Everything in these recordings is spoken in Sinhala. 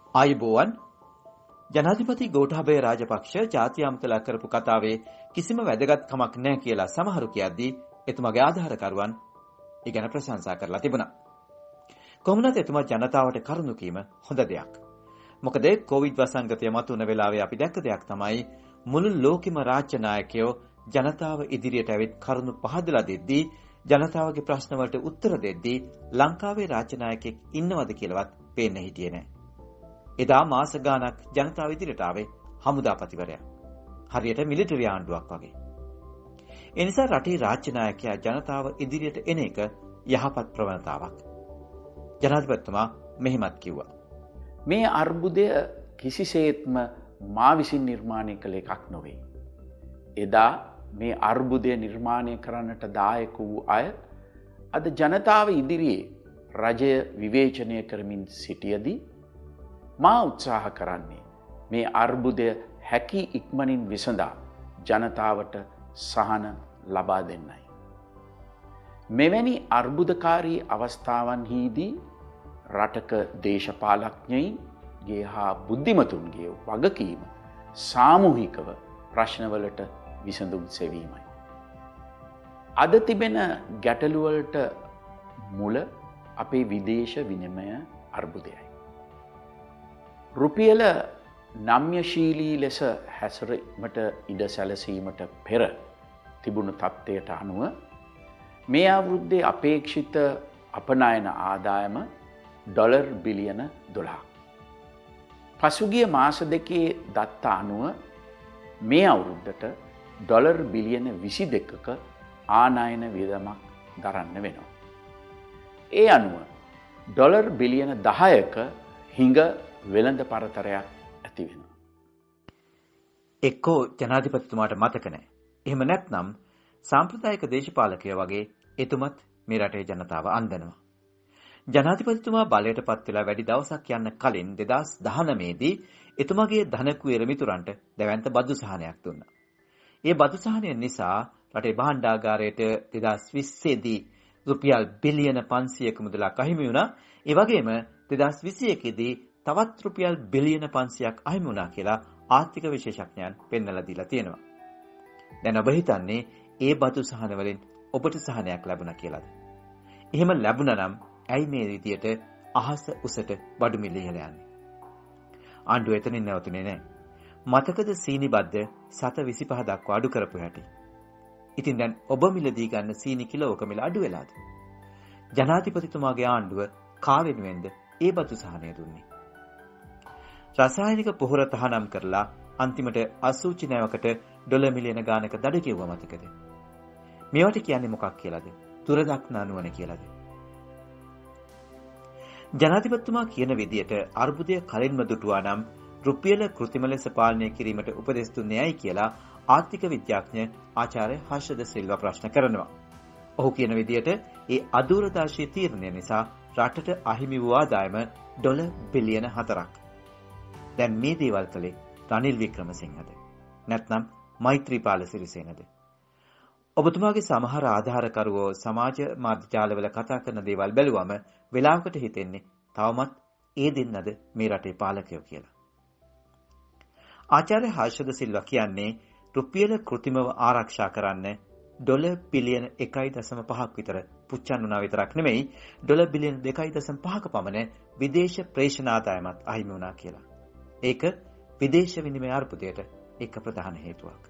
ආයුබෝවන් ජනාධිපති ගෝඨාභය රාජපක්ෂ ජාතිය අමතලා කරපු කතාවේ කිසිම වැදගත්කමක් නැහැ කියලා සමහරු කියද්දී එතුමාගේ ආධාරකරුවන් ඒ ගැන ප්‍රශංසා කරලා තිබුණා. කොහොමද එතුමා ජනතාවට කරුණු කීම හොඳ දෙයක්. මොකද කොවිඩ් වසංගතය මතුවන වෙලාවේ අපි දැක්ක දෙයක් තමයි මුළු ලෝකෙම රාජ්‍ය නායකයෝ ජනතාව ඉදිරියට ඇවිත් කරුණු පහදලා දෙද්දී ජනතාවගේ ප්‍රශ්න වලට උත්තර දෙද්දී ලංකාවේ රාජ්‍ය නායකයෙක් ඉන්නවද කියලාවත් පේන්න හිටියේ නැහැ. එදා මාස ගාණක් ජනතාව ඉදිරියට ආවේ හමුදාපතිවරයා. හරියට මිලිටරි ආණ්ඩුවක් වගේ. ඒ නිසා රටේ රාජ්‍ය නායකයා ජනතාව ඉදිරියට එන එක යහපත් ප්‍රවණතාවක්. ජනාධිපතිතුමා මෙහෙමත් කිව්වා. මේ අර්බුදය කිසිසේත්ම මා විසින් නිර්මාණය කළ එකක් නොවේ. එදා මේ අර්බුදය නිර්මාණය කරන්නට දායක වූ අය අද ජනතාව ඉදිරියේ රජය විවේචනය කරමින් සිටියදී මා උත්සාහ කරන්නේ මේ අර්බුදය හැකි ඉක්මනින් විසඳා ජනතාවට සහන ලබා දෙන්නයි. මෙවැනි අර්බුදකාරී අවස්ථාවන්හිදී රටක දේශපාලඥයින්ගේ හා බුද්ධිමතුන්ගේ වගකීම සාමූහිකව ප්‍රශ්නවලට විසඳුම් සෙවීමයි. අද තිබෙන ගැටලුවලට මුල අපේ විදේශ විනිමය අර්බුදයයි. රුපියල නම්‍යශීලී ලෙස හැසිරීමට ඉඩ සැලසීමට පෙර තිබුණු තත්ත්වයට අනුව මේ අවුරුද්දේ අපේක්ෂිත අපනයන ආදායම ඩොලර් බිලියන 12. පසුගිය මාස දෙකේ දත්ත අනුව මේ අවුරුද්දට ඩොලර් බිලියන 22ක ආනයන වියදමක් දරන්න වෙනවා. ඒ අනුව ඩොලර් බිලියන 10ක හිඟ වෙළඳ පරතරයක් ඇති වෙනවා. එක්කෝ ජනාධිපතිතුමාට මතක නැහැ. එහෙම නැත්නම් සාම්ප්‍රදායික දේශපාලකයෝ වගේ එතුමත් මේ රටේ ජනතාව අන්දනවා. ජනාධිපතිතුමා බලයට පත් වෙලා වැඩි දවසක් යන්න කලින් 2019 දී එතුමාගේ ධනකුවේර මිතුරන්ට දැවැන්ත බදු සහනයක් දුන්නා. ඒ බදු සහනය නිසා රටේ භාණ්ඩාගාරයට 2020 දී රුපියල් බිලියන 500ක මුදලක් අහිමි වුණා. ඒ වගේම 2021 දී තවත් රුපියල් බිලියන 500ක් අහිමි වුණා කියලා ආර්ථික විශේෂඥයන් පෙන්වලා දීලා තියෙනවා. දැන් ඔබ හිතන්නේ ඒ බදු සහන වලින් ඔබට සහනයක් ලැබුණා කියලාද? එහෙම ලැබුණා නම් ඇයි මේ විදියට අහස උසට බඩු මිල ඉහළ යන්නේ? ආණ්ඩුව එතනින් නැවතුනේ නැහැ. මතකද සීනි බද්ද 7.25 දක්වා අඩු කරපු හැටි. ඉතින් දැන් ඔබ මිලදී ගන්න සීනි කිලෝක මිල අඩු වෙලාද? ජනාධිපතිතුමාගේ ආණ්ඩුව කා වෙනුවෙන්ද ඒ බදු සහනය දුන්නේ? රසායනික පොහොර තහනම් කරලා අන්තිමට අසූචි නැවකට ඩොලර් මිලියන ගානක දඩ කෙවුවා මතකද? මේවට කියන්නේ මොකක් කියලාද? දුරදක්න අනුවන කියලාද? ජනාධිපතිතුමා කියන විදියට අර්බුදය කලින්ම දුටුවා නම් රුපියල කෘත්‍රිම ලෙස පාලනය කිරීමට උපදෙස් දුන්නේ ඇයි කියලා ආර්ථික විද්‍යාඥ ආචාර්ය හර්ෂද සිල්වා ප්‍රශ්න කරනවා. ඔහු කියන විදියට ඒ අදූරදර්ශී තීරණය නිසා රටට අහිමි වූ ආදායම ඩොලර් බිලියන 4ක්. දැන් මේ දේවල් කළේ රනිල් වික්‍රමසිංහද? නැත්නම් මෛත්‍රීපාල සිරිසේනද? ඔබතුමාගේ සමහර ආධාරකරුවෝ සමාජ මාධ්‍ය ජාලවල කතා කරන දේවල් බැලුවම වෙලාවකට හිතෙන්නේ තවමත් ඒ දෙන්නද මේ රටේ පාලකයෝ කියලා. ආචාර්ය හර්ෂද සිල්වා කියන්නේ රුපියල කෘත්‍රිමව ආරක්ෂා කරන්න ඩොලර් බිලියන 1.5ක් විතර පුච්චන් වුණා විතරක් නෙමෙයි ඩොලර් බිලියන 2.5ක පමණ විදේශ ප්‍රේෂණ ආදායමත් අහිමි වුණා කියලා. ඒක විදේශ විනිමය අර්බුදයට එක ප්‍රධාන හේතුවක්.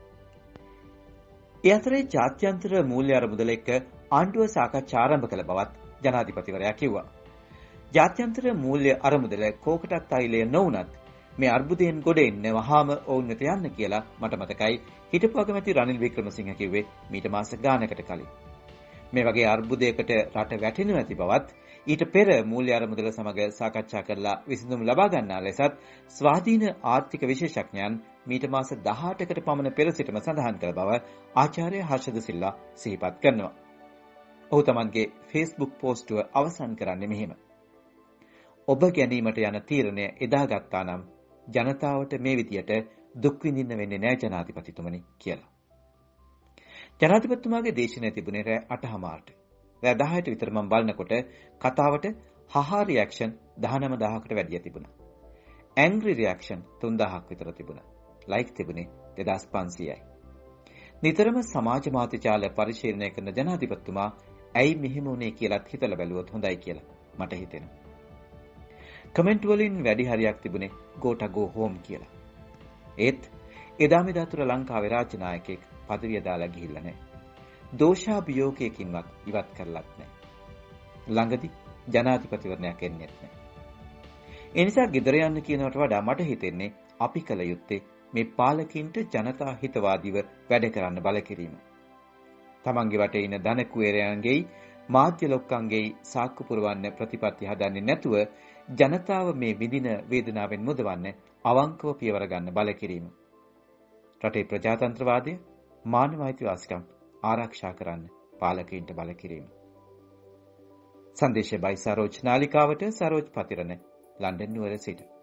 ඒ අතරේ ජාත්‍යන්තර මූල්‍ය අරමුදල එක්ක ආණ්ඩුව සාකච්ඡා ආරම්භ කළ බවත් ජනාධිපතිවරයා කිව්වා. ජාත්‍යන්තර මූල්‍ය අරමුදල කෝකටත් තෛලය නොවුනත් මේ අර්බුදයෙන් ගොඩ එන්න වහාම ඔවුන් වෙත යන්න කියලා මට මතකයි හිටපු අගමැති රනිල් වික්‍රමසිංහ කිව්වේ මීට මාස ගානකට කලින්. මේ වගේ අර්බුදයකට රට වැටෙනු නැති බවත් ඊට පෙර මූල්‍ය අරමුදල සමග සාකච්ඡා කරලා විසඳුම් ලබා ගන්නා ලෙසත් ස්වාධීන ආර්ථික විශේෂඥයන් මීට මාස 18කට පමණ පෙර සිටම සඳහන් කළ බව ආචාර්ය හර්ෂද සිල්වා සිහිපත් කරනවා. ඔහු තමන්ගේ Facebook පෝස්ටුව අවසන් කරන්නේ මෙහෙම. ඔබ ගැනීමට යන තීරණය එදා ගත්තා නම් ජනතාවට මේ විදියට දුක් විඳින්න වෙන්නේ නැහැ ජනාධිපතිතුමනි කියලා. ජනාධිපතිතුමාගේ දේශනය තිබුණේ රෑ 8:00ට. රෑ 10ට විතර මම බලනකොට කතාවට හහා රියැක්ෂන් 19000කට වැඩිය තිබුණා. ඇන්ග්‍රි රියැක්ෂන් 3000ක් විතර තිබුණා. ලයික් තිබුණේ 2500යි. නිතරම සමාජ මාධ්‍ය පරිශීලනය කරන ජනාධිපතිතුමා ඇයි මෙහෙම වුනේ කියලාත් හිතලා බැලුවොත් හොඳයි කියලා මට හිතෙනවා. කමෙන්ට් වලින් වැඩි හරියක් තිබුණේ go to go home කියලා. ඒත් එදා මෙදා තුර ලංකාවේ රාජ්‍ය නායකයෙක් පදවිය දාලා ගිහිල්ලා නැහැ. දෝෂාභියෝගයකින්වත් ඉවත් කරලත් නැහැ. ළඟදී ජනාධිපතිවරණයක් එන්නේත් නැහැ. ඒ නිසා ගෙදර යන්න කියනවට වඩා මට හිතෙන්නේ අපි කළ යුත්තේ මේ පාලකින්ට ජනතා හිතවාදීව වැඩ කරන්න බල කිරීම. තමන්ගේ වටේ ඉන්න ධන කුවේරයන්ගේ මාධ්‍ය ලොක්කන්ගේ සාක්කු පුරවන්න ප්‍රතිපත්ති හදන්නේ නැතුව ජනතාව මේ විඳින වේදනාවෙන් මුදවන්න අවංකව පියවර ගන්න බල කිරීම. රටේ ප්‍රජාතන්ත්‍රවාදය මානව අයිතිවාසිකම් ආරක්ෂා කරන්න පාලකයින්ට බල කිරීම. සංදේශය බයි සරෝජ් නාලිකාවට සරෝජ් පතිරණ ලන්ඩන් නුවර සිට